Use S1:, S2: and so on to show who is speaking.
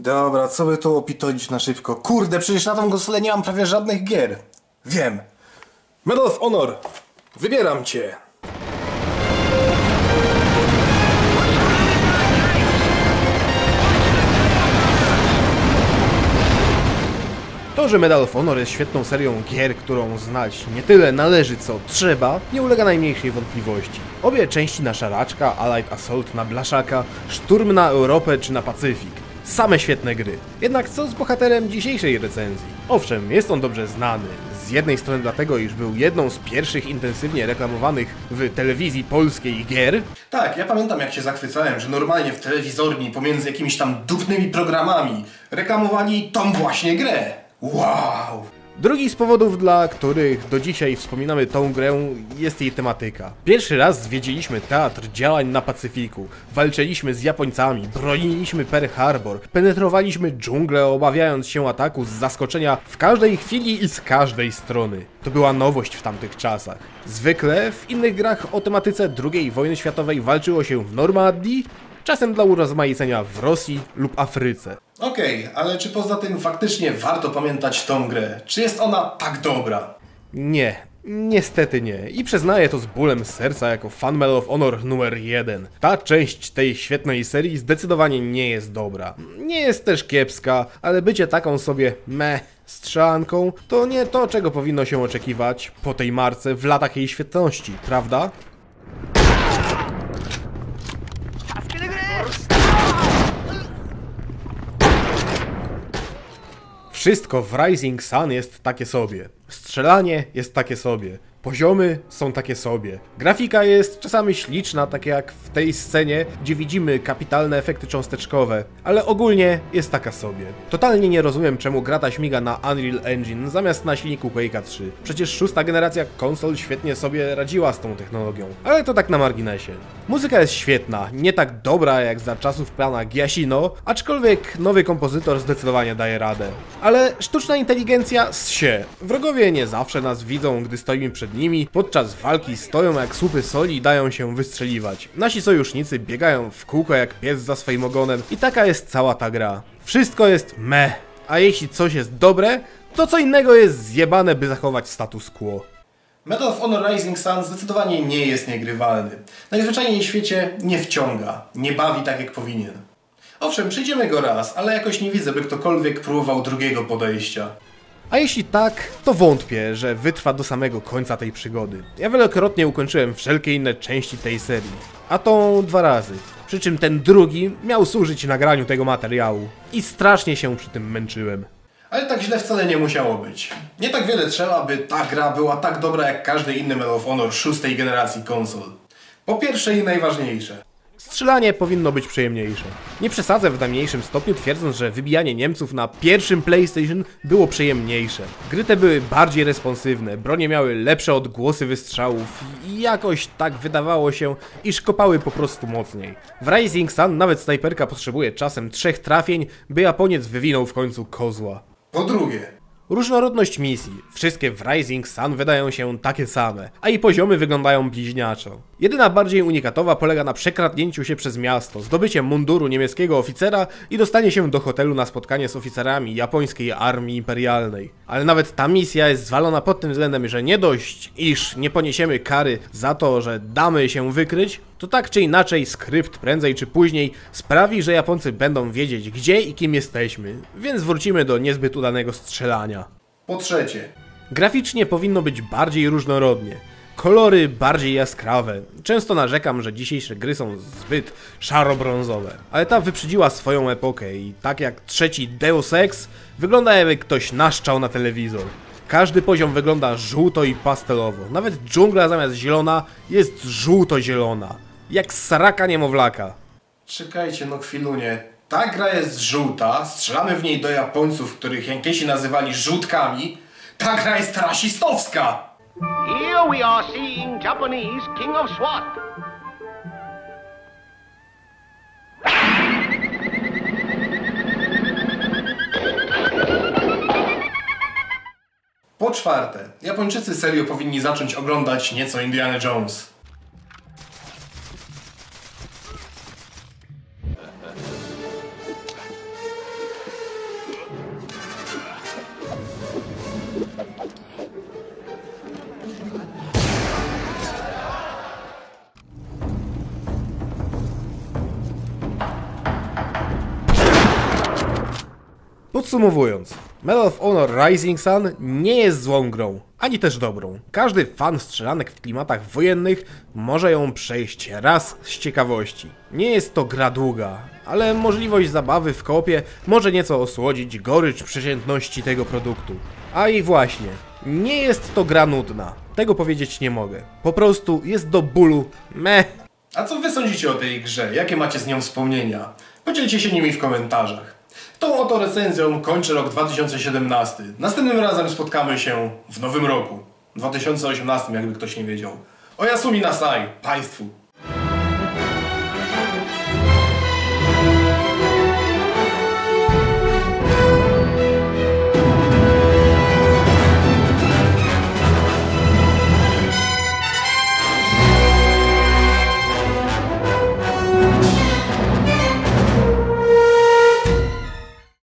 S1: Dobra, co by tu opitolić na szybko? Kurde, przecież na tą konsolę nie mam prawie żadnych gier. Wiem. Medal of Honor. Wybieram cię.
S2: To, że Medal of Honor jest świetną serią gier, którą znać nie tyle należy co trzeba, nie ulega najmniejszej wątpliwości. Obie części na szaraczka, Allied Assault na blaszaka, Szturm na Europę czy na Pacyfik. Same świetne gry. Jednak co z bohaterem dzisiejszej recenzji? Owszem, jest on dobrze znany. Z jednej strony dlatego, iż był jedną z pierwszych intensywnie reklamowanych w telewizji polskiej gier.
S1: Tak, ja pamiętam jak się zachwycałem, że normalnie w telewizorni pomiędzy jakimiś tam dupnymi programami reklamowali tą właśnie grę. Wow!
S2: Drugi z powodów, dla których do dzisiaj wspominamy tą grę, jest jej tematyka. Pierwszy raz zwiedziliśmy teatr działań na Pacyfiku, walczyliśmy z Japońcami, broniliśmy Pearl Harbor, penetrowaliśmy dżunglę, obawiając się ataku z zaskoczenia w każdej chwili i z każdej strony. To była nowość w tamtych czasach. Zwykle w innych grach o tematyce II wojny światowej walczyło się w Normandii, czasem dla urozmaicenia w Rosji lub Afryce.
S1: Okej, ale czy poza tym faktycznie warto pamiętać tą grę? Czy jest ona tak dobra?
S2: Nie, niestety nie. I przyznaję to z bólem serca jako fan Medal of Honor numer 1. Ta część tej świetnej serii zdecydowanie nie jest dobra. Nie jest też kiepska, ale bycie taką sobie strzelanką to nie to, czego powinno się oczekiwać po tej marce w latach jej świetności, prawda? Wszystko w Rising Sun jest takie sobie. Strzelanie jest takie sobie. Poziomy są takie sobie. Grafika jest czasami śliczna, tak jak w tej scenie, gdzie widzimy kapitalne efekty cząsteczkowe, ale ogólnie jest taka sobie. Totalnie nie rozumiem, czemu gra ta śmiga na Unreal Engine zamiast na silniku Quake'a 3. Przecież szósta generacja konsol świetnie sobie radziła z tą technologią, ale to tak na marginesie. Muzyka jest świetna, nie tak dobra jak za czasów pana Giacchino, aczkolwiek nowy kompozytor zdecydowanie daje radę. Ale sztuczna inteligencja ssie. Wrogowie nie zawsze nas widzą, gdy stoimy przed nimi, podczas walki stoją jak słupy soli i dają się wystrzeliwać. Nasi sojusznicy biegają w kółko jak pies za swoim ogonem i taka jest cała ta gra. Wszystko jest a jeśli coś jest dobre, to co innego jest zjebane, by zachować status quo.
S1: Medal of Honor Rising Sun zdecydowanie nie jest niegrywalny. Najzwyczajniej w świecie nie wciąga, nie bawi tak jak powinien. Owszem, przejdziemy go raz, ale jakoś nie widzę, by ktokolwiek próbował drugiego podejścia.
S2: A jeśli tak, to wątpię, że wytrwa do samego końca tej przygody. Ja wielokrotnie ukończyłem wszelkie inne części tej serii, a to 2 razy. Przy czym ten drugi miał służyć nagraniu tego materiału. I strasznie się przy tym męczyłem.
S1: Ale tak źle wcale nie musiało być. Nie tak wiele trzeba, by ta gra była tak dobra jak każdy inny Medal of Honor 6. generacji konsol. Po pierwsze i najważniejsze.
S2: Strzelanie powinno być przyjemniejsze. Nie przesadzę w najmniejszym stopniu, twierdząc, że wybijanie Niemców na pierwszym PlayStation było przyjemniejsze. Gry te były bardziej responsywne, bronie miały lepsze odgłosy wystrzałów i jakoś tak wydawało się, iż kopały po prostu mocniej. W Rising Sun nawet snajperka potrzebuje czasem 3 trafień, by Japoniec wywinął w końcu kozła.
S1: Po drugie,
S2: różnorodność misji. Wszystkie w Rising Sun wydają się takie same, a i poziomy wyglądają bliźniaczo. Jedyna bardziej unikatowa polega na przekradnięciu się przez miasto, zdobyciem munduru niemieckiego oficera i dostanie się do hotelu na spotkanie z oficerami japońskiej armii imperialnej. Ale nawet ta misja jest zwalona pod tym względem, że nie dość, iż nie poniesiemy kary za to, że damy się wykryć, to tak czy inaczej skrypt prędzej czy później sprawi, że Japońcy będą wiedzieć, gdzie i kim jesteśmy, więc wrócimy do niezbyt udanego strzelania.
S1: po trzecie,
S2: Graficznie powinno być bardziej różnorodnie. Kolory bardziej jaskrawe. Często narzekam, że dzisiejsze gry są zbyt szaro-brązowe. Ale ta wyprzedziła swoją epokę i tak jak trzeci Deus Ex, wygląda jakby ktoś naszczał na telewizor. Każdy poziom wygląda żółto i pastelowo. Nawet dżungla zamiast zielona jest żółto-zielona. Jak sraka niemowlaka.
S1: czekajcie no chwilunie. Ta gra jest żółta, strzelamy w niej do Japońców, których Jankesi nazywali żółtkami. Ta gra jest rasistowska!
S3: Here we are seeing Japanese King of SWAT.
S1: Po czwarte, Japończycy serio powinni zacząć oglądać nieco Indiana Jones.
S2: Podsumowując, Medal of Honor Rising Sun nie jest złą grą, ani też dobrą. Każdy fan strzelanek w klimatach wojennych może ją przejść raz z ciekawości. Nie jest to gra długa, ale możliwość zabawy w koopie może nieco osłodzić gorycz przeciętności tego produktu. A i właśnie, nie jest to gra nudna. Tego powiedzieć nie mogę. Po prostu jest do bólu meh.
S1: A co wy sądzicie o tej grze? Jakie macie z nią wspomnienia? Podzielcie się nimi w komentarzach. Tą oto recenzją kończę rok 2017. Następnym razem spotkamy się w nowym roku. 2018, jakby ktoś nie wiedział. Oyasumi Nasai, państwu.